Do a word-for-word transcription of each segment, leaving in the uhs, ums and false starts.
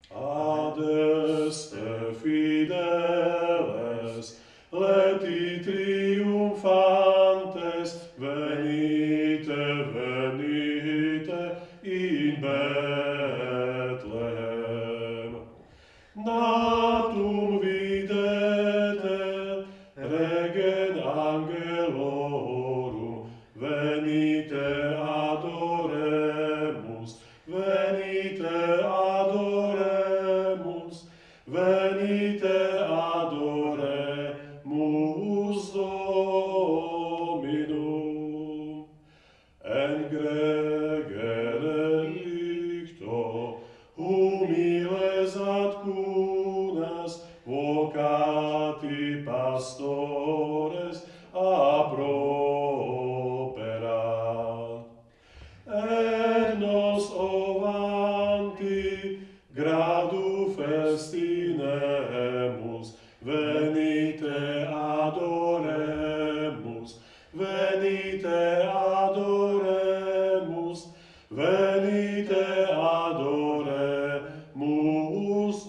Adeste fideles, leti triumphantes, venite, venite in Bethlehem. Natum videte, regen angelorum, venite adoremus, venite adoremus, venite adoremus Dominum. Engregere licto, humiles ad cunas, vocati pastores a propera. Et nos ovanti gradu festinemus, venite adoremus, venite adoremus, venite adoremus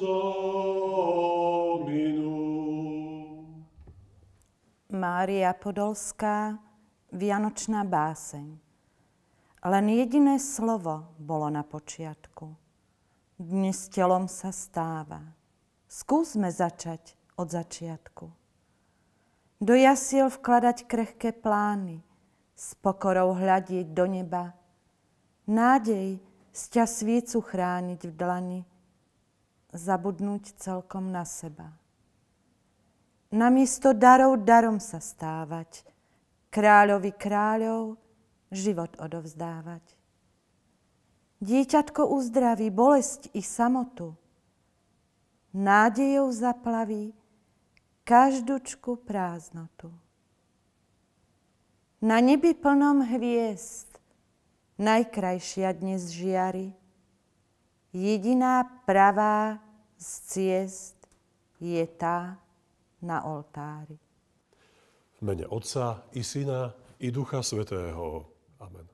Dominum. Mária Podolská, Vianočná báseň. Len jediné slovo bolo na počiatku. Dnes telom sa stáva. Skúsme začať od začiatku. Do jasiel vkladať krehké plány, s pokorou hľadieť do neba, nádej sťa svícu chrániť v dlani, zabudnúť celkom na seba. Namiesto darov darom sa stávať, kráľovi kráľov život odovzdávať. Dieťatko uzdraví bolesť i samotu, nádejou zaplaví každúčku prázdnotu. Na nebi plnom hviezd najkrajšia dnes žiari, jediná pravá z ciest je tá na oltári. V mene Otca i Syna i Ducha Svätého. Amen.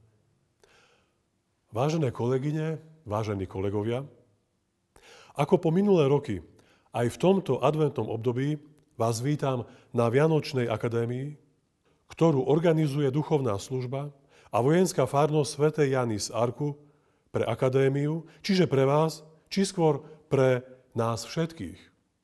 Vážené kolegyne, vážení kolegovia, ako po minulé roky, aj v tomto adventnom období vás vítam na Vianočnej akadémii, ktorú organizuje duchovná služba a vojenská farnosť svätej Jany z Arku pre akadémiu, čiže pre vás, či skôr pre nás všetkých.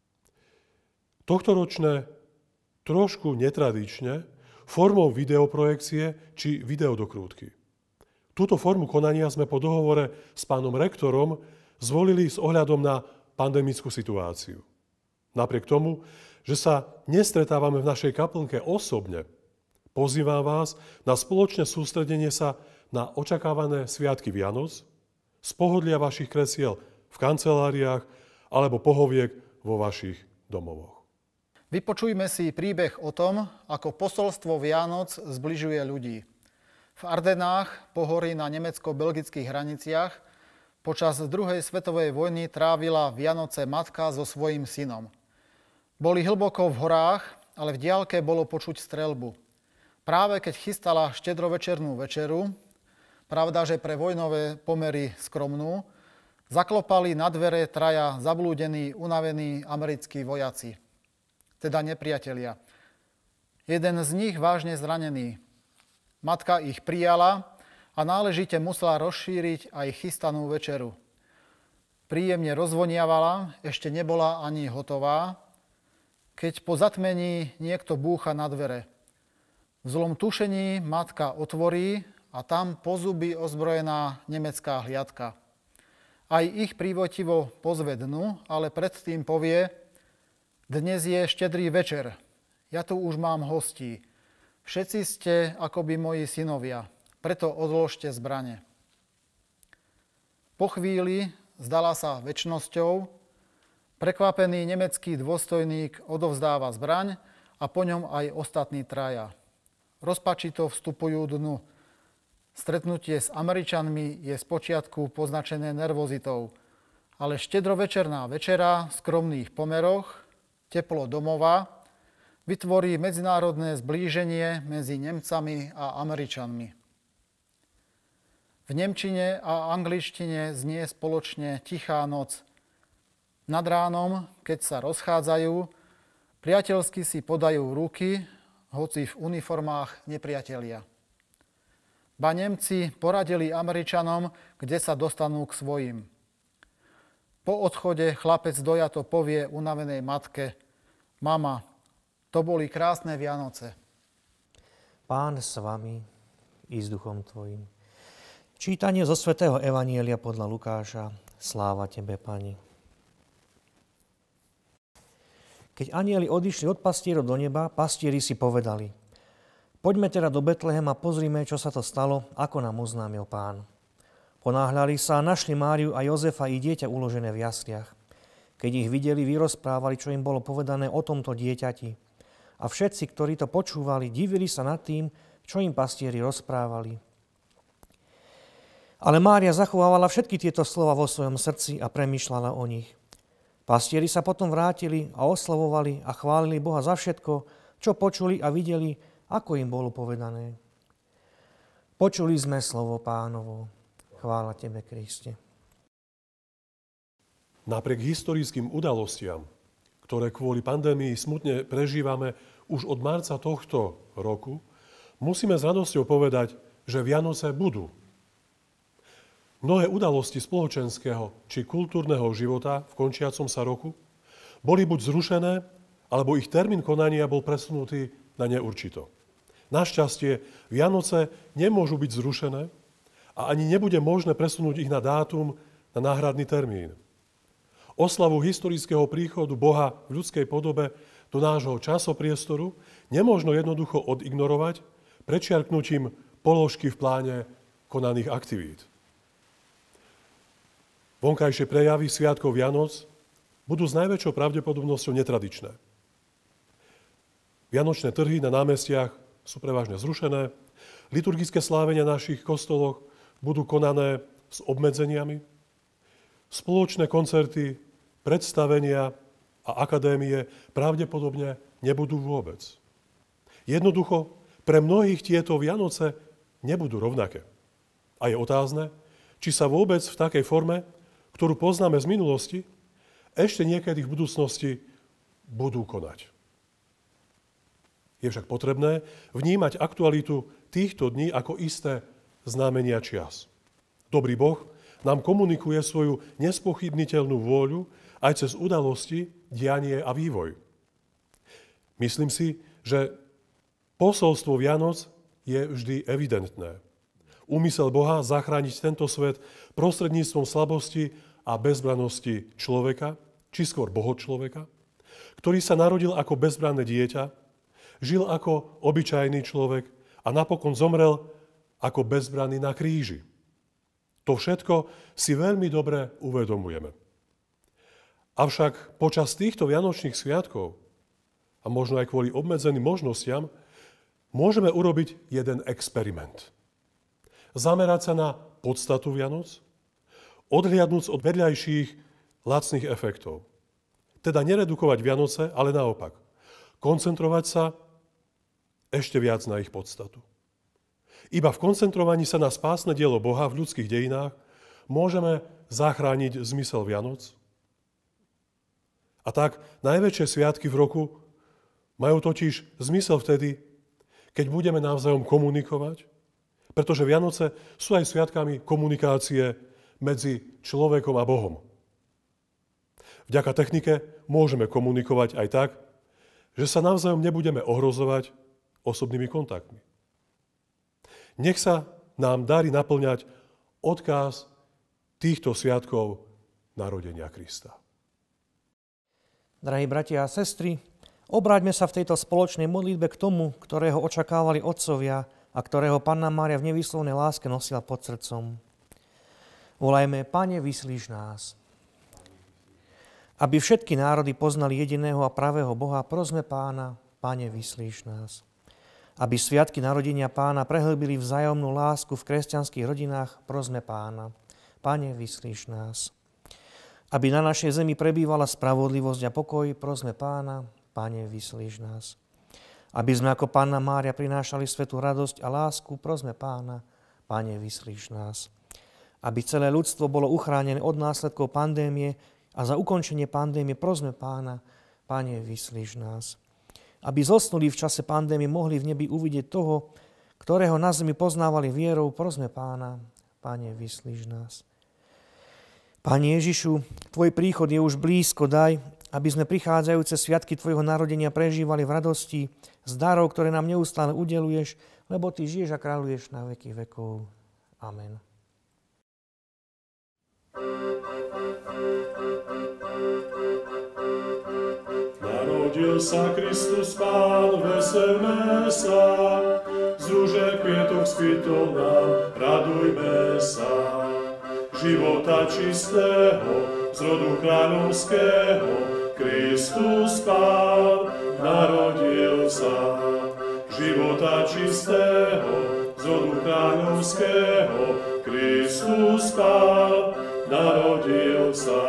Tohtoročné, trošku netradične, formou videoprojekcie či videodokrútky. Túto formu konania sme po dohovore s pánom rektorom zvolili s ohľadom na pandemickú situáciu. Napriek tomu, že sa nestretávame v našej kaplnke osobne, pozývam vás na spoločné sústredenie sa na očakávané sviatky Vianoc z pohodlia vašich kresiel v kanceláriách alebo pohoviek vo vašich domovoch. Vypočujme si príbeh o tom, ako posolstvo Vianoc zbližuje ľudí. V Ardenách, pohorí na nemecko-belgických hraniciach, počas druhej svetovej vojny trávila Vianoce matka so svojím synom. Boli hlboko v horách, ale v diaľke bolo počuť streľbu. Práve keď chystala štedrovečernú večeru, pravda, že pre vojnové pomery skromnú, zaklopali na dvere traja zablúdení, unavení americkí vojaci. Teda nepriatelia. Jeden z nich vážne zranený. Matka ich prijala a náležite musela rozšíriť aj chystanú večeru. Príjemne rozvoniavala, ešte nebola ani hotová, keď po zatmení niekto búcha na dvere. V zlom tušení matka otvorí a tam po zuby ozbrojená nemecká hliadka. Aj ich prívotivo pozve dnu, ale predtým povie: dnes je štedrý večer, ja tu už mám hostí. Všetci ste akoby moji synovia, preto odložte zbrane. Po chvíli, zdala sa večnosťou, prekvapený nemecký dôstojník odovzdáva zbraň a po ňom aj ostatní traja. Rozpačito vstupujú dnu. Stretnutie s Američanmi je spočiatku poznačené nervozitou, ale štedrovečerná večera v skromných pomeroch, teplo domova, vytvorí medzinárodné zblíženie medzi Nemcami a Američanmi. V nemčine a angličtine znie spoločne Tichá noc. Nad ránom, keď sa rozchádzajú, priateľsky si podajú ruky, hoci v uniformách nepriatelia. Ba Nemci poradili Američanom, kde sa dostanú k svojim. Po odchode chlapec dojato povie unavenej matke: Mama, to boli krásne Vianoce. Pán s vami i s duchom tvojim. Čítanie zo svätého Evanielia podľa Lukáša. Sláva tebe, Pani. Keď anjeli odišli od pastierov do neba, pastieri si povedali: Poďme teda do Betlehema a pozrime, čo sa to stalo, ako nám oznámil Pán. Ponáhľali sa a našli Máriu a Jozefa i dieťa uložené v jasliach. Keď ich videli, vyrozprávali, čo im bolo povedané o tomto dieťati. A všetci, ktorí to počúvali, divili sa nad tým, čo im pastieri rozprávali. Ale Mária zachovávala všetky tieto slova vo svojom srdci a premýšľala o nich. Pastieri sa potom vrátili a oslavovali a chválili Boha za všetko, čo počuli a videli, ako im bolo povedané. Počuli sme slovo Pánovo. Chvála tebe, Kriste. Napriek historickým udalostiam, ktoré kvôli pandémii smutne prežívame už od marca tohto roku, musíme s radosťou povedať, že Vianoce budú. Mnohé udalosti spoločenského či kultúrneho života v končiacom sa roku boli buď zrušené, alebo ich termín konania bol presunutý na neurčito. Našťastie, Vianoce nemôžu byť zrušené a ani nebude možné presunúť ich na dátum, na náhradný termín. Oslavu historického príchodu Boha v ľudskej podobe do nášho časopriestoru nemôžno jednoducho odignorovať prečiarknutím položky v pláne konaných aktivít. Vonkajšie prejavy sviatkov Vianoc budú s najväčšou pravdepodobnosťou netradičné. Vianočné trhy na námestiach sú prevažne zrušené, liturgické slávenia v našich kostoloch budú konané s obmedzeniami, spoločné koncerty, predstavenia a akadémie pravdepodobne nebudú vôbec. Jednoducho, pre mnohých tieto Vianoce nebudú rovnaké. A je otázne, či sa vôbec v takej forme, ktorú poznáme z minulosti, ešte niekedy v budúcnosti budú konať. Je však potrebné vnímať aktualitu týchto dní ako isté znamenia čias. Dobrý Boh nám komunikuje svoju nespochybniteľnú vôľu aj cez udalosti, dianie a vývoj. Myslím si, že posolstvo Vianoc je vždy evidentné. Úmysel Boha zachrániť tento svet prostredníctvom slabosti a bezbrannosti človeka, či skôr bohočloveka, ktorý sa narodil ako bezbranné dieťa, žil ako obyčajný človek a napokon zomrel ako bezbranný na kríži. To všetko si veľmi dobre uvedomujeme. Avšak počas týchto vianočných sviatkov, a možno aj kvôli obmedzeným možnostiam, môžeme urobiť jeden experiment. Zamerať sa na podstatu Vianoc, odhliadnúc od vedľajších lacných efektov. Teda neredukovať Vianoce, ale naopak. Koncentrovať sa ešte viac na ich podstatu. Iba v koncentrovaní sa na spásne dielo Boha v ľudských dejinách môžeme zachrániť zmysel Vianoc. A tak najväčšie sviatky v roku majú totiž zmysel vtedy, keď budeme navzájom komunikovať, pretože Vianoce sú aj sviatkami komunikácie medzi človekom a Bohom. Vďaka technike môžeme komunikovať aj tak, že sa navzájom nebudeme ohrozovať osobnými kontaktmi. Nech sa nám darí naplňať odkaz týchto sviatkov narodenia Krista. Drahí bratia a sestry, obráťme sa v tejto spoločnej modlitbe k tomu, ktorého očakávali otcovia a ktorého Panna Mária v nevýslovnej láske nosila pod srdcom. Volajme: Pane, vyslíš nás. Aby všetky národy poznali jediného a pravého Boha, prosme Pána: Pane, vyslíš nás. Aby sviatky narodenia Pána prehlbili vzájomnú lásku v kresťanských rodinách, prosme Pána: Pane, vyslíš nás. Aby na našej zemi prebývala spravodlivosť a pokoj, prosme Pána: Pane, vyslíš nás. Aby sme ako Panna Mária prinášali svätú radosť a lásku, prosme Pána: Pane, vyslíš nás. Aby celé ľudstvo bolo uchránené od následkov pandémie, A za ukončenie pandémie prosme Pána, Pane, vyslíš nás. Aby zosnuli v čase pandémie mohli v nebi uvidieť toho, ktorého na zemi poznávali vierou, prosme Pána, Pane, vyslíš nás. Pane Ježišu, Tvoj príchod je už blízko, daj, aby sme prichádzajúce sviatky Tvojho narodenia prežívali v radosti z darov, ktoré nám neustále udeluješ, lebo Ty žiješ a kráľuješ na veky vekov. Amen. Narodil sa Kristus Pán, veselme sa, z rúže kvietok skvitol nám, radujme sa. Života čistého, z rodu kráľovského, Kristus Pán, narodil sa. Života čistého, z rodu kráľovského, Kristus Pán, narodil sa.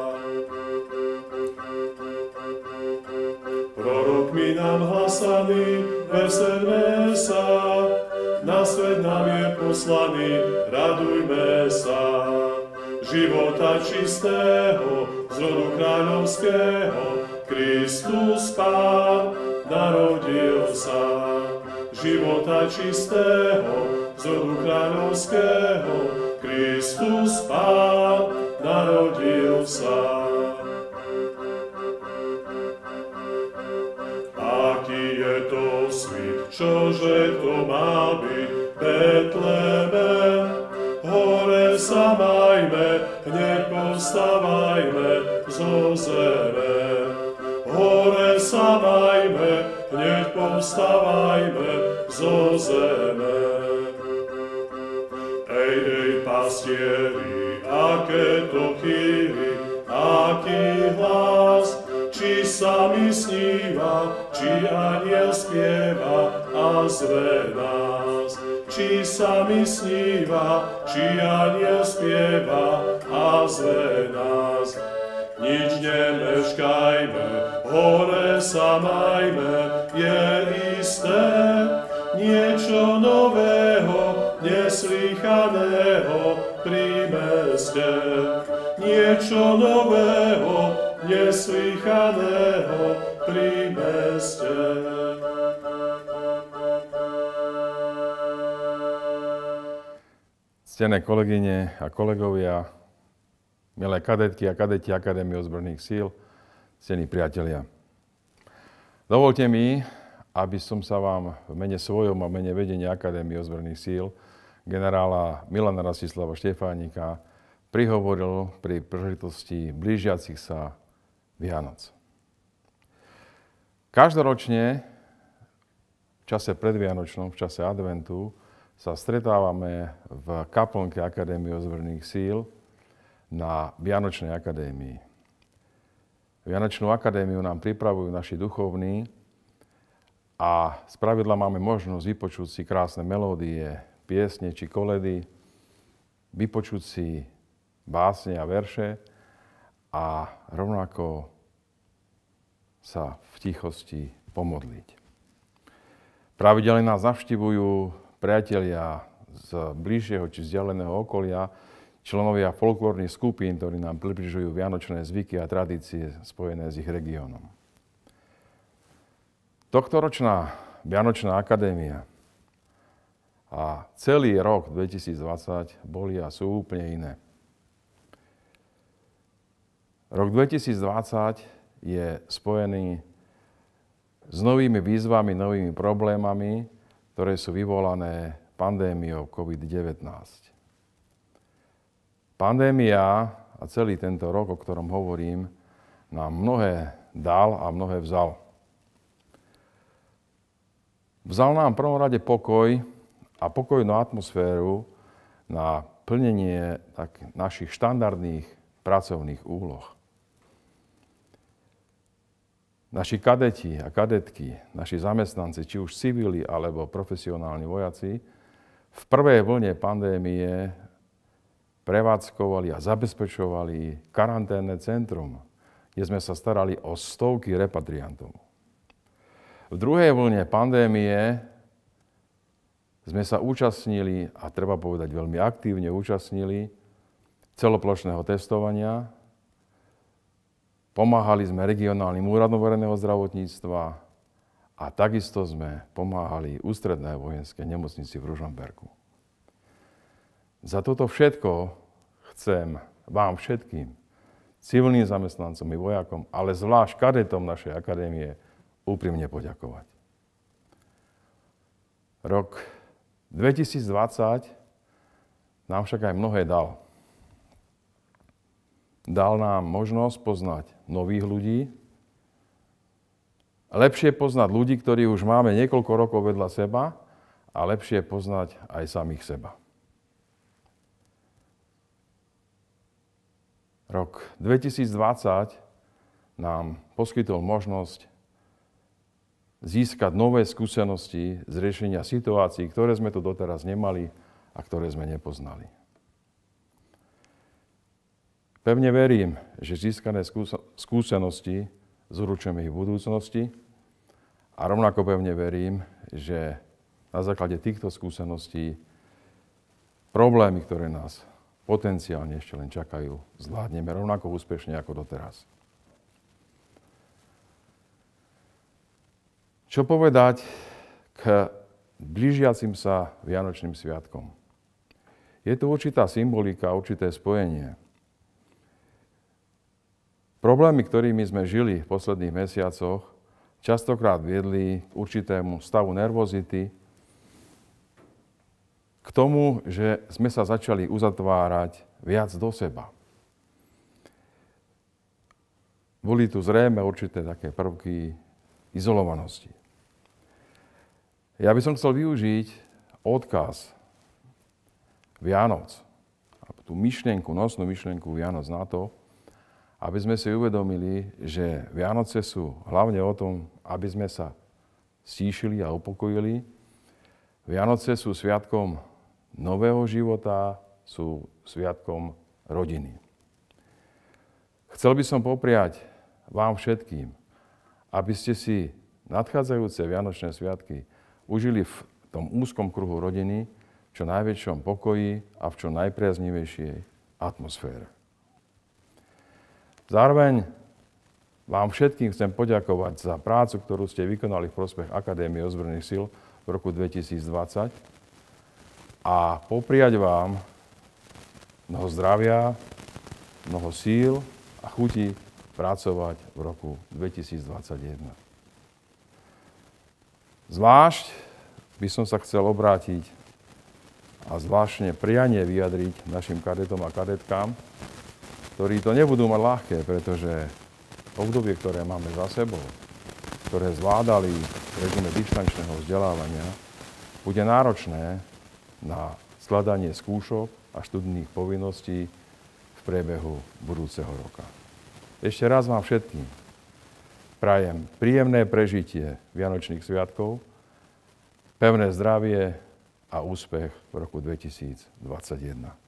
Prorokmi nám hlasaný, veselme sa, na svet nám je poslaný, radujme sa. Života čistého, z rodu kráľovského, Kristus Pán, narodil sa. Života čistého, z rodu kráľovského, Kristus Pán, narodil sa. Aký je to svit, čože to má byť, Betleme, hore sa majme, hneď povstávajme zo zeme. Hore sa majme, hneď povstávajme zo zeme. Ej, ej, pastieri, aké to chýry, aký hlas, či sa mi sníva, či aniel spieva a zve nás. Či sa mi sníva, či aniel spieva a zve nás. Nič nemeškajme, hore sa majme, je isté, niečo nového, neslýchaného pri meste. Niečo nového, neslýchaného pri meste. Ctené kolegyne a kolegovia, milé kadetky a kadeti Akadémie ozbrojených síl, ctení priatelia. Dovolte mi, aby som sa vám v mene svojom a mene vedenia Akadémie ozbrojených síl generála Milana Rastislava Štefánika prihovoril pri príležitosti blížiacich sa Vianoc. Každoročne v čase predvianočnom, v čase adventu, sa stretávame v kaplnke Akadémie ozbrojených síl na Vianočnej akadémii. Vianočnú akadémiu nám pripravujú naši duchovní a spravidla máme možnosť vypočuť si krásne melódie, piesne či koledy, vypočuť si básne a verše a rovnako sa v tichosti pomodliť. Pravidelne nás navštivujú priatelia z bližšieho či vzdialeného okolia, členovia folklórnych skupín, ktorí nám približujú vianočné zvyky a tradície spojené s ich regiónom. Tohtoročná Vianočná akadémia a celý rok dvetisícdvadsať boli a sú úplne iné. Rok dvetisícdvadsať je spojený s novými výzvami, novými problémami, ktoré sú vyvolané pandémiou covid devätnásť. Pandémia a celý tento rok, o ktorom hovorím, nám mnohé dal a mnohé vzal. Vzal nám v prvom rade pokoj a pokojnú atmosféru na plnenie tak, našich štandardných pracovných úloh. Naši kadeti a kadetky, naši zamestnanci, či už civili alebo profesionálni vojaci, v prvej vlne pandémie prevádzkovali a zabezpečovali karanténne centrum, kde sme sa starali o stovky repatriantov. V druhej vlne pandémie sme sa účastnili, a treba povedať veľmi aktívne účastnili, celoplošného testovania, pomáhali sme regionálnym úradom verejného zdravotníctva a takisto sme pomáhali ústrednej vojenskej nemocnici v Ružomberku. Za toto všetko chcem vám všetkým, civilným zamestnancom i vojakom, ale zvlášť kadetom našej akadémie, úprimne poďakovať. Rok dvetisícdvadsať nám však aj mnohé dal. Dal nám možnosť poznať nových ľudí, lepšie poznať ľudí, ktorí už máme niekoľko rokov vedľa seba a lepšie poznať aj samých seba. Rok dvetisícdvadsať nám poskytol možnosť získať nové skúsenosti z riešenia situácií, ktoré sme tu doteraz nemali a ktoré sme nepoznali. Pevne verím, že získané skúsenosti zručíme ich v budúcnosti a rovnako pevne verím, že na základe týchto skúseností problémy, ktoré nás potenciálne ešte len čakajú, zvládneme rovnako úspešne ako doteraz. Čo povedať k blížiacim sa Vianočným sviatkom? Je tu určitá symbolika, určité spojenie. Problémy, ktorými sme žili v posledných mesiacoch, častokrát viedli k určitému stavu nervozity, k tomu, že sme sa začali uzatvárať viac do seba. Boli tu zrejme určité také prvky izolovanosti. Ja by som chcel využiť odkaz Vianoc, tú myšlienku, nosnú myšlienku Vianoc na to, aby sme si uvedomili, že Vianoce sú hlavne o tom, aby sme sa stíšili a upokojili. Vianoce sú sviatkom nového života, sú sviatkom rodiny. Chcel by som popriať vám všetkým, aby ste si nadchádzajúce Vianočné sviatky užili v tom úzkom kruhu rodiny, v čo najväčšom pokoji a v čo najpriaznivejšej atmosfére. Zároveň vám všetkým chcem poďakovať za prácu, ktorú ste vykonali v prospech Akadémie ozbrojených síl v roku dvetisícdvadsať a popriať vám mnoho zdravia, mnoho síl a chuti pracovať v roku dvetisícdvadsaťjeden. Zvlášť by som sa chcel obrátiť a zvláštne prianie vyjadriť našim kadetom a kadetkám, ktorí to nebudú mať ľahké, pretože obdobie, ktoré máme za sebou, ktoré zvládali v režime dištančného vzdelávania, bude náročné na skladanie skúšok a študijných povinností v priebehu budúceho roka. Ešte raz vám všetkým prajem príjemné prežitie Vianočných sviatkov, pevné zdravie a úspech v roku dvetisícdvadsaťjeden.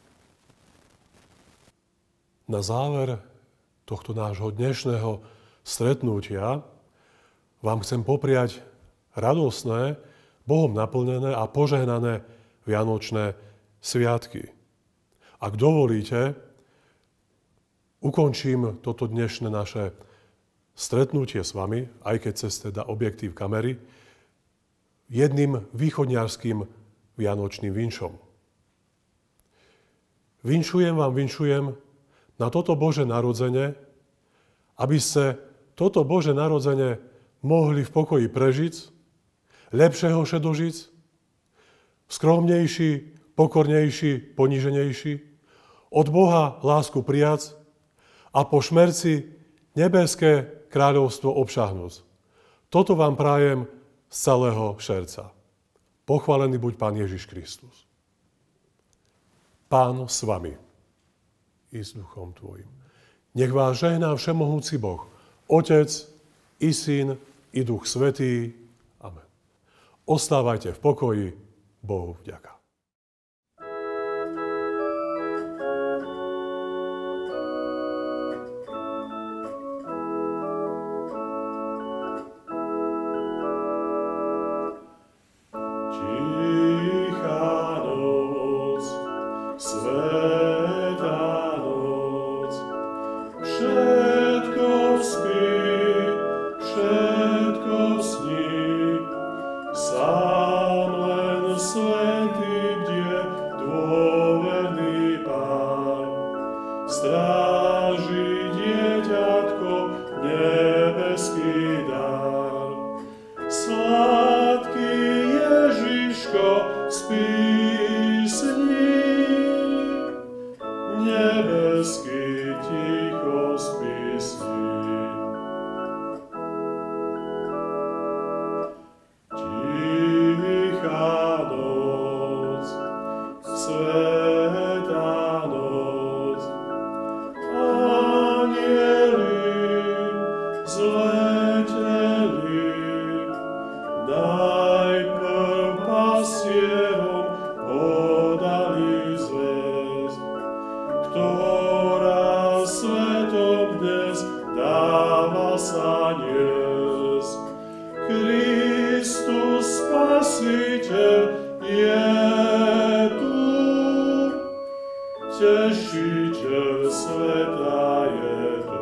Na záver tohto nášho dnešného stretnutia vám chcem popriať radosné, Bohom naplnené a požehnané Vianočné sviatky. Ak dovolíte, ukončím toto dnešné naše stretnutie s vami, aj keď cez teda objektív kamery, jedným východňarským vianočným vinšom. Vinšujem vám, vinšujem na toto Bože narodzenie, aby ste toto Bože narodzenie mohli v pokoji prežiť, lepšie ho še dožiť, skromnejší, pokornejší, poníženejší, od Boha lásku prijať a po šmerci nebeské kráľovstvo obšahnuť. Toto vám prajem z celého srdca. Pochválený buď Pán Ježiš Kristus. Pán s vami i s duchom tvojim. Nech vás žehná všemohúci Boh, Otec i Syn i Duch Svätý. Amen. Ostávajte v pokoji. Bohu vďaka. Všetko stráži dieťatko, nebeský dar. Sladký Ježiško, spí s ním, nebeský ticho spí s ním. Tichá noc, svätá noc, anjeli zleteli, najprv pastierom podali zvesť, ktorá svetom dnes dáva sa niesť. Kristus Spasiteľ je tu, Tešiteľ sveta je tu.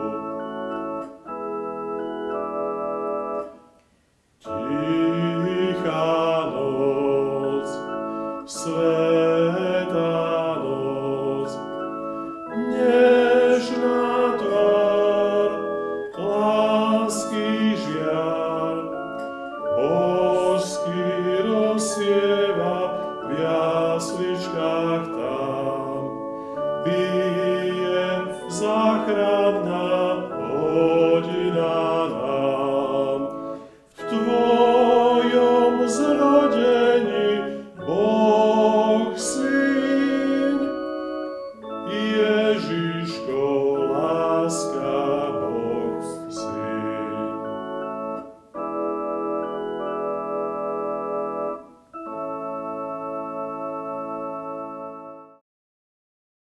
Tichá noc, svätá noc, nežná tvár, lásky žiar, božský rozsieva v jasličkách tam. Bije záchranná hodina nám. V tvojom zrodení Boh Syn, Ježiško